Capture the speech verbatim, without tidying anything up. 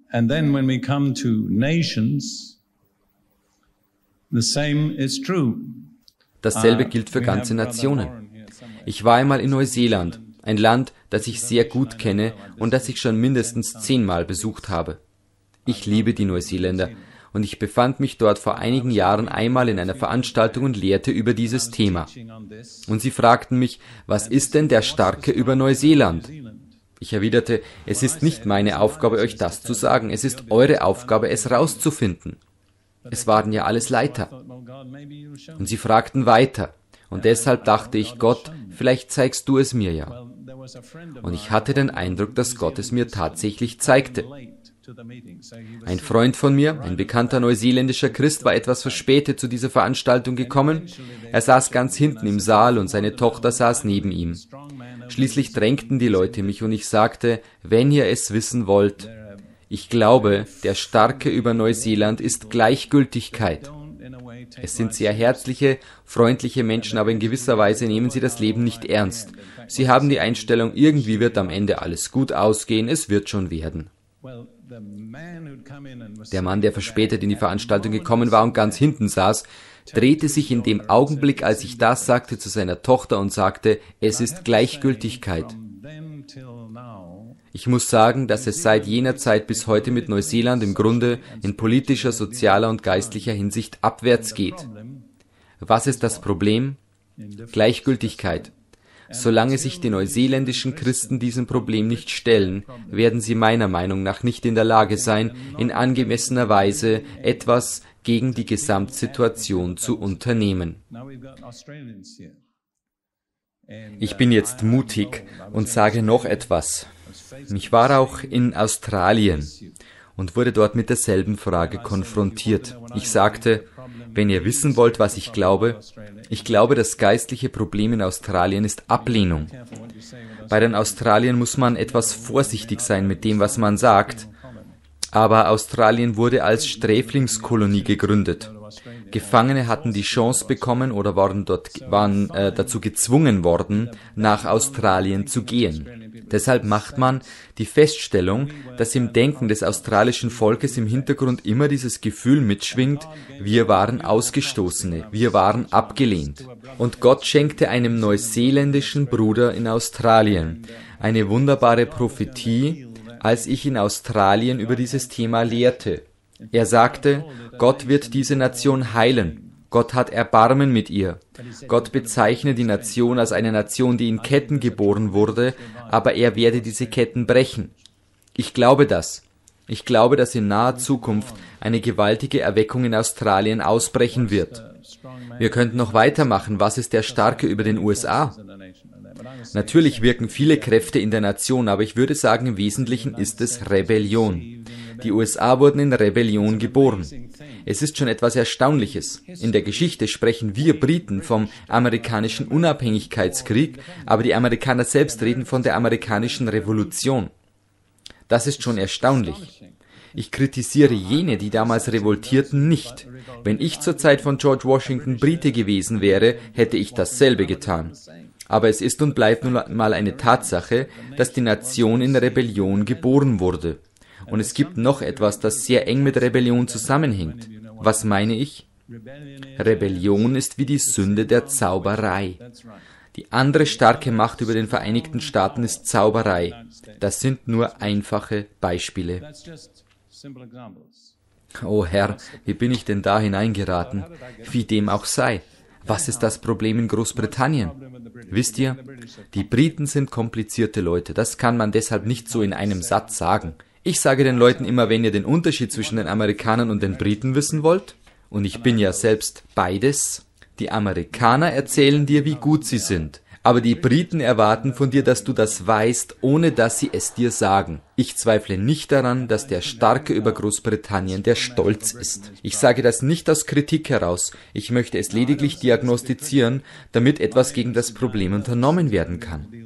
And then when we come to nations, the same is true. Dasselbe gilt für ganze Nationen. Ich war einmal in Neuseeland, ein Land, das ich sehr gut kenne und das ich schon mindestens zehnmal besucht habe. Ich liebe die Neuseeländer und ich befand mich dort vor einigen Jahren einmal in einer Veranstaltung und lehrte über dieses Thema. Und sie fragten mich, was ist denn der Starke über Neuseeland? Ich erwiderte, es ist nicht meine Aufgabe, euch das zu sagen, es ist eure Aufgabe, es rauszufinden. Es waren ja alles Leiter. Und sie fragten weiter. Und deshalb dachte ich, Gott, vielleicht zeigst du es mir ja. Und ich hatte den Eindruck, dass Gott es mir tatsächlich zeigte. Ein Freund von mir, ein bekannter neuseeländischer Christ, war etwas verspätet zu dieser Veranstaltung gekommen. Er saß ganz hinten im Saal und seine Tochter saß neben ihm. Schließlich drängten die Leute mich und ich sagte, wenn ihr es wissen wollt, ich glaube, der Starke über Neuseeland ist Gleichgültigkeit. Es sind sehr herzliche, freundliche Menschen, aber in gewisser Weise nehmen sie das Leben nicht ernst. Sie haben die Einstellung, irgendwie wird am Ende alles gut ausgehen, es wird schon werden. Der Mann, der verspätet in die Veranstaltung gekommen war und ganz hinten saß, drehte sich in dem Augenblick, als ich das sagte, zu seiner Tochter und sagte, es ist Gleichgültigkeit. Ich muss sagen, dass es seit jener Zeit bis heute mit Neuseeland im Grunde in politischer, sozialer und geistlicher Hinsicht abwärts geht. Was ist das Problem? Gleichgültigkeit. Solange sich die neuseeländischen Christen diesem Problem nicht stellen, werden sie meiner Meinung nach nicht in der Lage sein, in angemessener Weise etwas gegen die Gesamtsituation zu unternehmen. Ich bin jetzt mutig und sage noch etwas. Ich war auch in Australien und wurde dort mit derselben Frage konfrontiert. Ich sagte, wenn ihr wissen wollt, was ich glaube, ich glaube, das geistliche Problem in Australien ist Ablehnung. Bei den Australiern muss man etwas vorsichtig sein mit dem, was man sagt, aber Australien wurde als Sträflingskolonie gegründet. Gefangene hatten die Chance bekommen oder waren dort waren äh, dazu gezwungen worden, nach Australien zu gehen. Deshalb macht man die Feststellung, dass im Denken des australischen Volkes im Hintergrund immer dieses Gefühl mitschwingt, wir waren Ausgestoßene, wir waren abgelehnt. Und Gott schenkte einem neuseeländischen Bruder in Australien eine wunderbare Prophetie, als ich in Australien über dieses Thema lehrte. Er sagte, Gott wird diese Nation heilen. Gott hat Erbarmen mit ihr. Gott bezeichne die Nation als eine Nation, die in Ketten geboren wurde, aber er werde diese Ketten brechen. Ich glaube das. Ich glaube, dass in naher Zukunft eine gewaltige Erweckung in Australien ausbrechen wird. Wir könnten noch weitermachen. Was ist der Starke über den U S A? Natürlich wirken viele Kräfte in der Nation, aber ich würde sagen, im Wesentlichen ist es Rebellion. Die U S A wurden in Rebellion geboren. Es ist schon etwas Erstaunliches. In der Geschichte sprechen wir Briten vom amerikanischen Unabhängigkeitskrieg, aber die Amerikaner selbst reden von der amerikanischen Revolution. Das ist schon erstaunlich. Ich kritisiere jene, die damals revoltierten, nicht. Wenn ich zur Zeit von George Washington Brite gewesen wäre, hätte ich dasselbe getan. Aber es ist und bleibt nun mal eine Tatsache, dass die Nation in Rebellion geboren wurde. Und es gibt noch etwas, das sehr eng mit Rebellion zusammenhängt. Was meine ich? Rebellion ist wie die Sünde der Zauberei. Die andere starke Macht über den Vereinigten Staaten ist Zauberei. Das sind nur einfache Beispiele. Oh Herr, wie bin ich denn da hineingeraten? Wie dem auch sei. Was ist das Problem in Großbritannien? Wisst ihr, die Briten sind komplizierte Leute. Das kann man deshalb nicht so in einem Satz sagen. Ich sage den Leuten immer, wenn ihr den Unterschied zwischen den Amerikanern und den Briten wissen wollt, und ich bin ja selbst beides, die Amerikaner erzählen dir, wie gut sie sind, aber die Briten erwarten von dir, dass du das weißt, ohne dass sie es dir sagen. Ich zweifle nicht daran, dass der Starke über Großbritannien der Stolz ist. Ich sage das nicht aus Kritik heraus, ich möchte es lediglich diagnostizieren, damit etwas gegen das Problem unternommen werden kann.